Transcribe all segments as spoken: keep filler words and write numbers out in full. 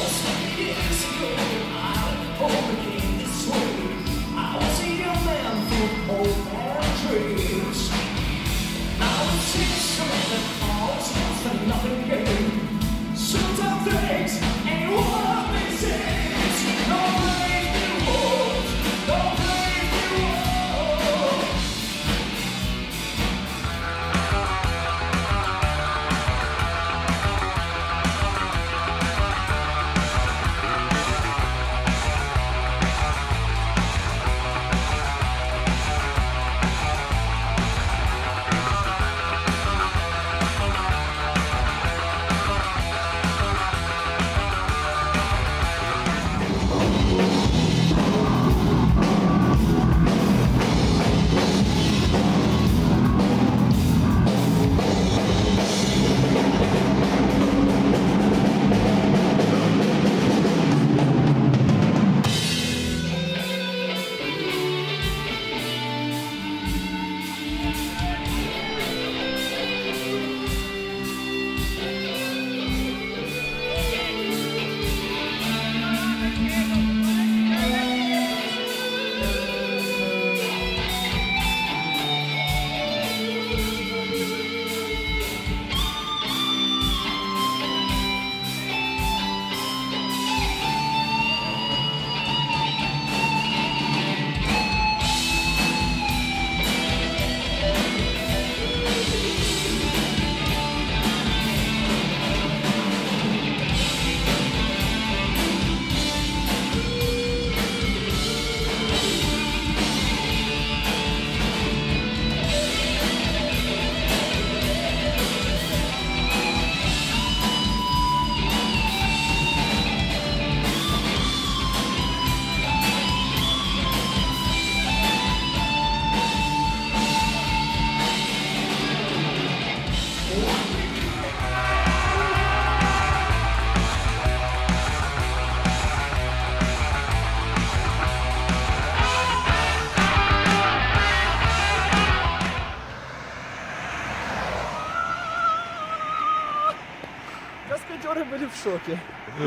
Каскадеры были в шоке.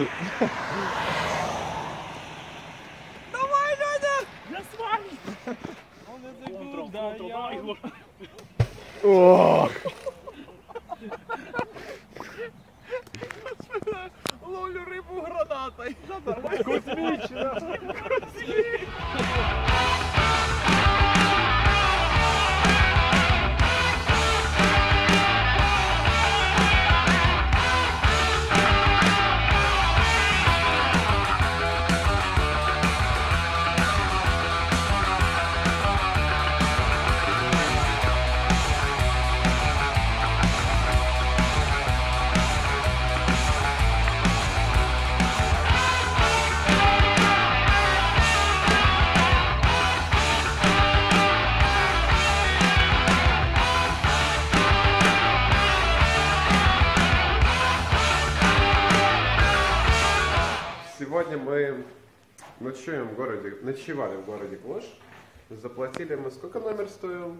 Давай, Леня! Я с вами! Он это был, да, я... Ох! Ловлю рыбу гранатой. Космично! Сегодня мы ночуем в городе, ночевали в городе Клош. Заплатили мы, сколько номер стоил?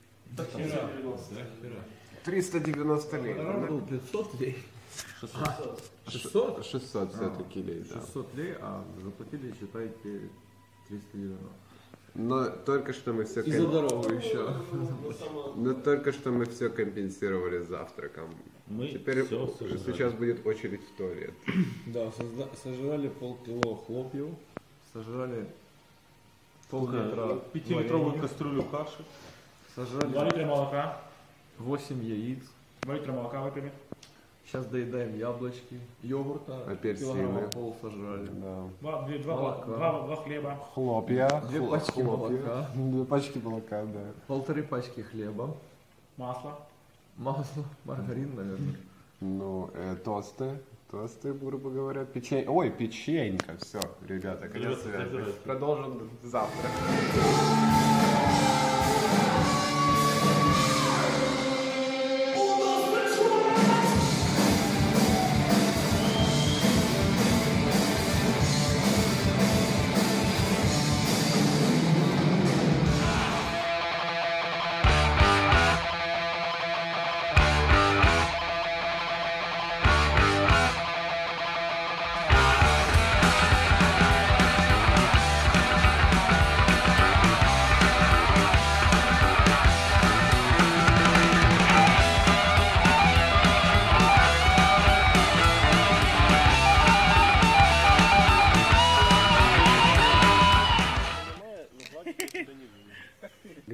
триста девяносто лей. Был пятьсот лей. шестьсот? шестьсот все-таки лей, да. шестьсот лей, а заплатили, считайте, триста девяносто. Но только что мы все... И за дорогу еще. Но только что мы все компенсировали завтраком. Мы Теперь всё уже сожрали. сейчас будет очередь в туалет. Да, созда- сожрали полкило хлопьев. Сожрали пол-литра Пятилитровую варенья, кастрюлю каши. Два сожрали литра молока. восемь яиц. Два литра молока выпили. Сейчас доедаем яблочки, йогурта, Апельсины. килограмма пол сожрали. Да. Два, две- два, Молока. два, два хлеба. Хлопья. Две Хлоп- пачки хлопья. молока, Две пачки молока, да. полторы пачки хлеба, Масло. масло, маргарин, наверное. Ну, э, тосты. Тосты, грубо говоря. Печень... Ой, печенька. Все, ребята, конец Здравствуйте, связи. здравствуйте. Продолжим завтра.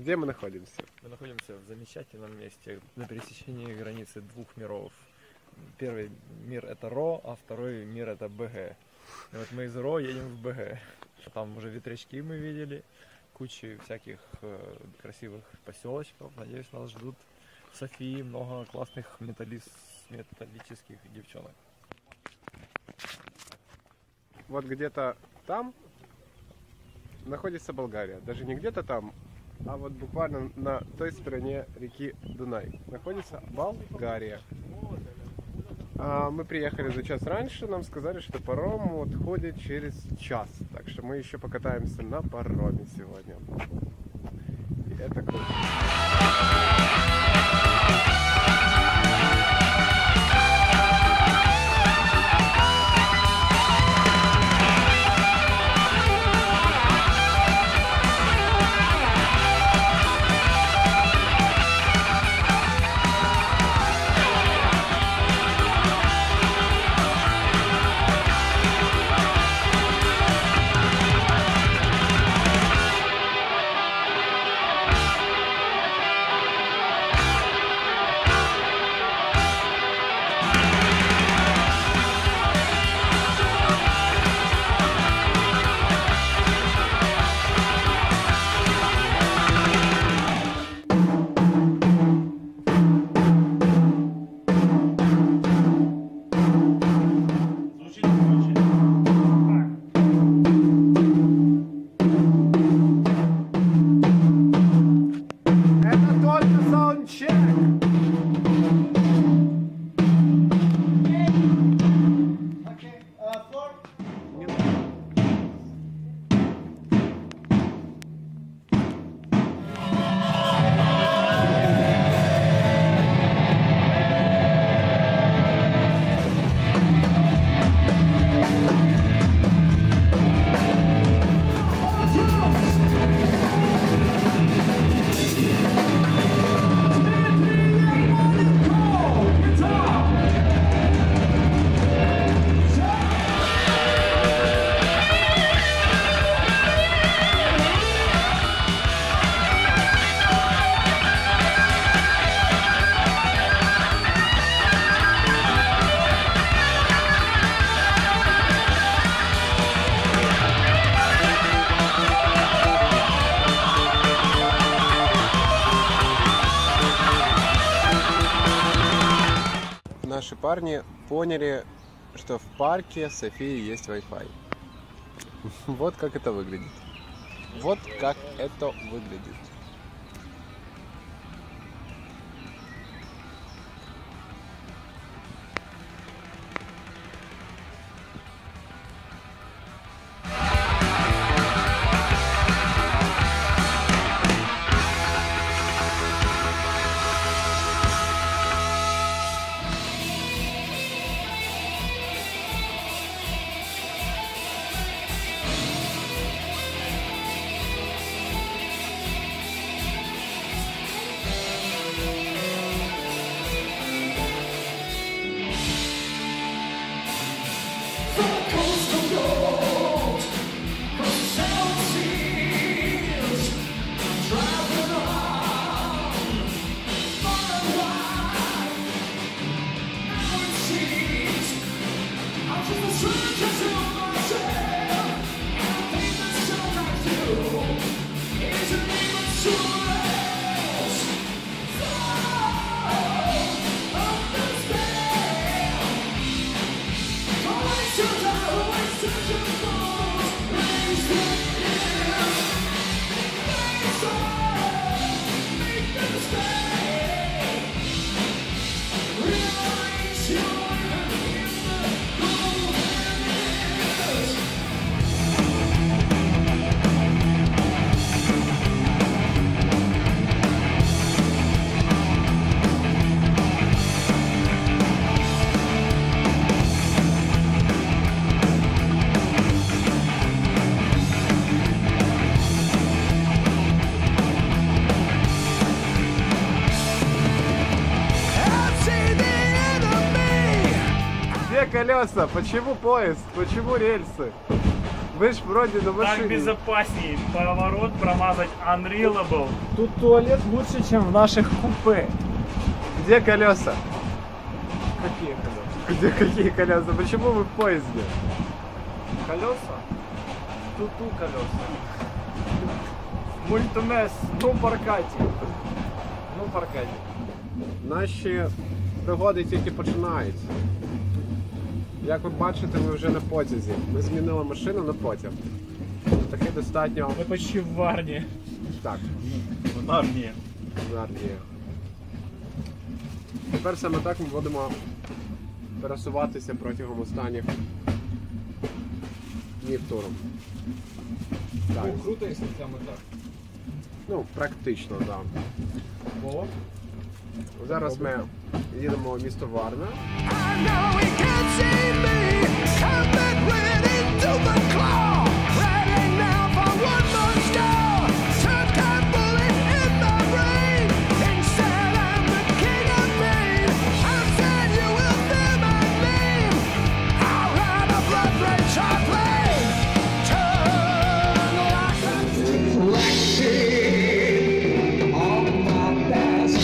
Где мы находимся? Мы находимся в замечательном месте на пересечении границы двух миров. Первый мир это Ро, а второй мир это БГ. И вот мы из Ро едем в БГ. Там уже ветрячки мы видели, куча всяких э, красивых поселочков. Надеюсь, нас ждут в Софии много классных металлис... металлических девчонок. Вот где-то там находится Болгария. Даже не где-то там, а вот буквально на той стороне реки Дунай находится Болгария. А мы приехали за час раньше, нам сказали, что паром отходит через час. Так что мы еще покатаемся на пароме сегодня. И это круто. Наши парни поняли, что в парке Софии есть Wi-Fi. Вот как это выглядит. Вот как это выглядит. Колеса, почему поезд, почему рельсы? Вы ж вроде на Так машине. безопаснее. Поворот промазать unrealable. Тут туалет лучше, чем в наших купе. Где колеса? Какие колеса? Где какие колеса? Почему вы в поезде? Колеса? Тут-тут колеса. Мультимес, ну паркаті. Ну паркаті. Наші пригоди тільки починаються. Як ви бачите, ми вже на потязі. Ми змінили машину на потяг. Такий достатньо. Мы почти в Варне. Так, В Нарнии. Нарнія. Тепер саме так ми будемо пересуватися протягом останніх днів туру. Так. Ну, круто, якщо саме так. Ну, практично, так. Да. О, Зараз ми їдемо в місто Варна. I know he can't see me. Come back ready to the claw. Ready now for one more score. Turn that bullet in my brain. King said I'm the king of pain. I said you will fear my name. I'll ride a blood red shot plane. Turn like a reflection of my past.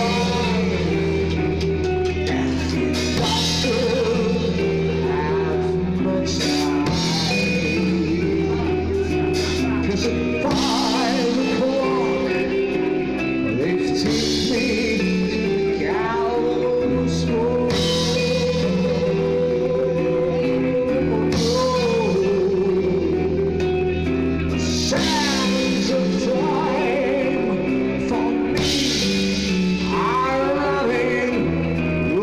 Sands of time for me are running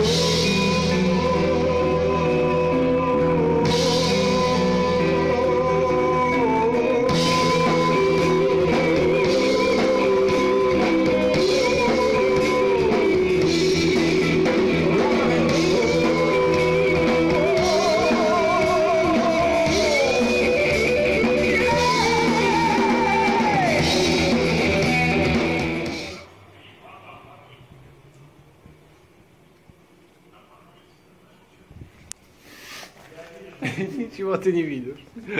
Ничего ты не видишь.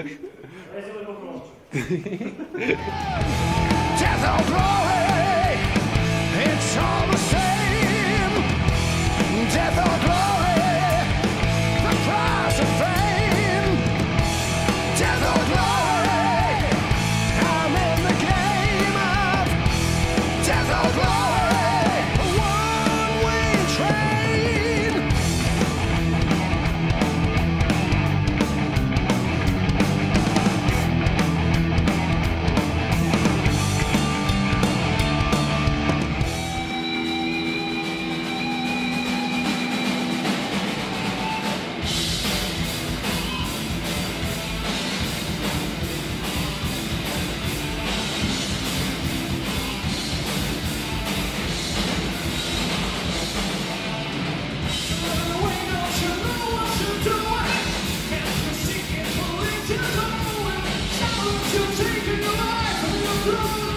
death or glory, it's all the same. Death or glory, the price of fame. Death or glory, I'm in the game of death or glory, a one-way train. Take it away from your